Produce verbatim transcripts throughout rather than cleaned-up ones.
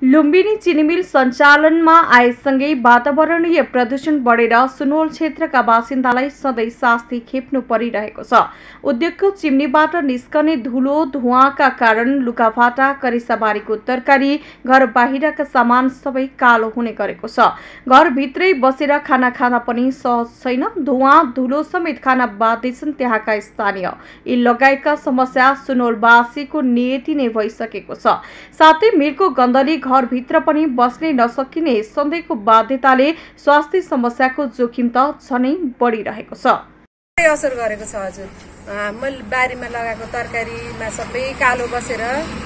लुम्बिनी चिनी मिल सञ्चालनमा आएसँगै वातावरणीय प्रदूषण बढेर सुनवल क्षेत्रका बासिन्दालाई सधैँ शास्ति खेप्नु परिरहेको छ। उद्योगको चिम्नीबाट निस्कने धुलो धुवाका कारण लुगाफाटा, करेसाबारीको तरकारी, घर बाहिरका सामान सबै कालो हुने गरेको छ। घरभित्रै बसेर खाना खाना पनि सहज छैन। धुवा धुलो समेत खाना बाँध्दैछन् त्यहाँका स्थानीय। यी लगायतका समस्या सुनवलवासीको नियति नै भइसकेको छ। साथै मिलको गन्धले घरभित्र पनि बस्नै नसकिने सधैँको बाध्यताले स्वास्थ्य समस्याको जोखिम त झनै बढिरहेको छ। असर गरेको छ हजुर। मैले बारीमा लगाएको तरकारीमा सबै कालो बसेर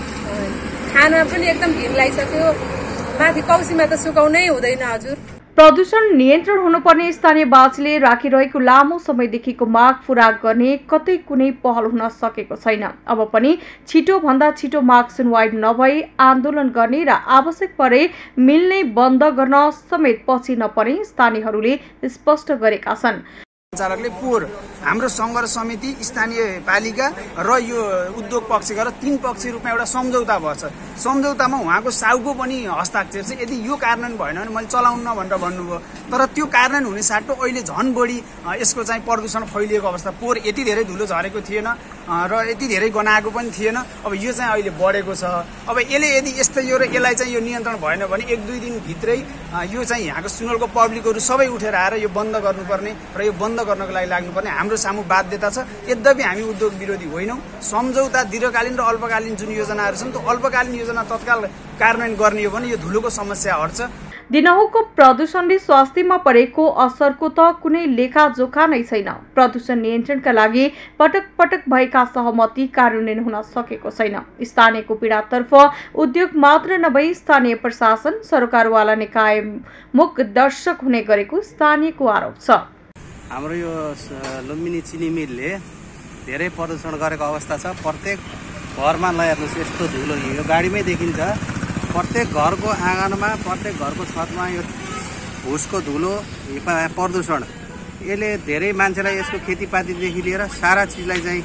खाना पनि एकदम घिन लागिसक्यो। माथि कौसीमा त सुकाउनै हुँदैन हजुर। प्रदूषण नियन्त्रण हुनुपर्ने स्थानीयवासीले राखिरहेको लामो समयदेखिको माग पूरा गर्ने कतै कुनै पहल हुन सकेको छैन। अब पनि छिटो भन्दा छिटो माग सुनवाई नभई आन्दोलन गर्ने र आवश्यक परे मिल नै बन्द गर्न समेत पछि नपरे स्थानीयहरूले स्पष्ट गरेका छन्। सञ्चालकले पोहोर हाम्रो सङ्घर्ष समिति, स्थानीय पालिका र यो उद्योग पक्षका तीन पक्षी रूपमा एउटा सम्झौता भएछ। सम्झौतामा उहाँको साउको पनि हस्ताक्षर छ। यदि यो कार्यान्वयन भएन भने मैले चलाउन्न भनेर भन्नुभयो। तर त्यो कार्यान्वयन हुने साटो अहिले झन् बढी यसको चाहिँ प्रदूषण फैलिएको अवस्था। पोहोर यति धेरै धुलो झरेको थिएन र यति धेरै गनाएको पनि थिएन। अब यो चाहिँ अहिले बढेको छ। अब यसले यदि यस्तै यो र यसलाई चाहिँ यो नियन्त्रण भएन भने एक दुई दिन भित्रै यो चाहिँ यहाँको सुनवलको पब्लिकहरू सबै उठेर आएर यो बन्द गर्नुपर्ने र यो बन्द गर्नको लागि लाग्नुपर्ने हाम्रो सामु बाध्यता छ। यद्यपि हामी उद्योग विरोधी होइनौँ। सम्झौता दीर्घकालीन र अल्पकालीन जुन योजनाहरू छन् त्यो अल्पकालीन योजना तत्काल कार्यान्वयन गर्ने हो भने यो धुलोको समस्या हट्छ। दिनहुँको प्रदूषणले स्वास्थ्यमा परेको असरको त कुनै लेखाजोखा नै छैन। प्रदूषण नियन्त्रणका लागि पटक पटक भएका सहमति कार्यान्वयन हुन सकेको छैन। स्थानीयको पीडातर्फ उद्योग मात्र नभई स्थानीय प्रशासन, सरकारवाला निकाय मुख दर्शक हुने गरेको स्थानीयको आरोप छ। हाम्रो यो लुम्बिनी चिनी मिलले धेरै प्रदूषण गरेको अवस्था छ। प्रत्येक घरमा हेर्नुहोस् यस्तो धुलो यो गाडीमै देखिन्छ। प्रत्येक घरको आँगनमा, प्रत्येक घरको छतमा यो भुसको धुलो, प्रदूषण यसले धेरै मान्छेलाई यसको खेतीपातीदेखि लिएर सारा चिजलाई चाहिँ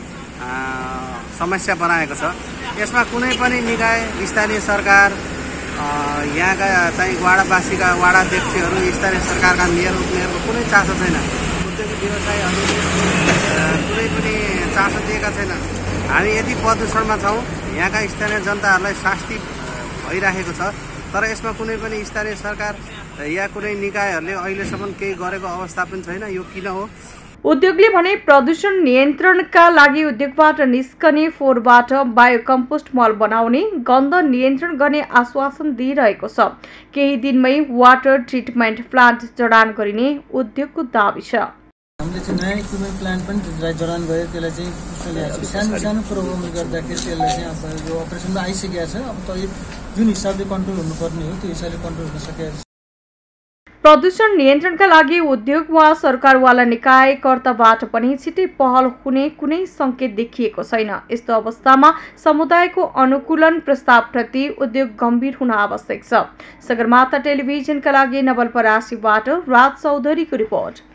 समस्या बनाएको छ। यसमा कुनै पनि निकाय, स्थानीय सरकार, यहाँका चाहिँ वाडावासीका वाडाध्यक्षहरू, स्थानीय सरकारका मेयर उपमेयरको कुनै चासो छैन। उद्योग व्यवसायहरूले कुनै पनि चासो दिएका छैन। हामी यदि प्रदूषणमा छौँ, यहाँका स्थानीय जनताहरूलाई शास्ति भइरहेको छ। तर यसमा कुनै पनि स्थानीय सरकार या कुनै निकायहरूले अहिलेसम्म केही गरेको अवस्था पनि छैन। यो किन हो? उद्योगले भने प्रदूषण नियन्त्रणका लागि उद्योगबाट निस्कने फोहोरबाट बायोकम्पोस्ट मल बनाउने, गन्ध नियन्त्रण गर्ने आश्वासन दिइरहेको छ। केही दिनमै वाटर ट्रिटमेन्ट प्लान्ट जडान गरिने उद्योगको दाबी छ। हामीले चाहिँ नयाँ इक्विपमेन्ट प्लान्ट पनि जडान गऱ्यो। त्यसलाई चाहिँ सानो सानो प्रोग्रामले गर्दाखेरि त्यसलाई चाहिँ अब यो अपरेसनमा आइसकेको छ। अब त जुन हिसाबले कन्ट्रोल हुनुपर्ने हो त्यो हिसाबले कन्ट्रोल हुन सकेको छ। प्रदूषण नियन्त्रणका लागि उद्योग वा सरकारवाला निकाय कर्ताबाट पनि छिटै पहल हुने कुनै संकेत देखिएको छैन। यस्तो अवस्थामा समुदायको अनुकूलन प्रस्तावप्रति उद्योग गम्भीर हुन आवश्यक छ। सगरमाथा टेलिभिजनका लागि नवलपरासीबाट राज चौधरीको रिपोर्ट।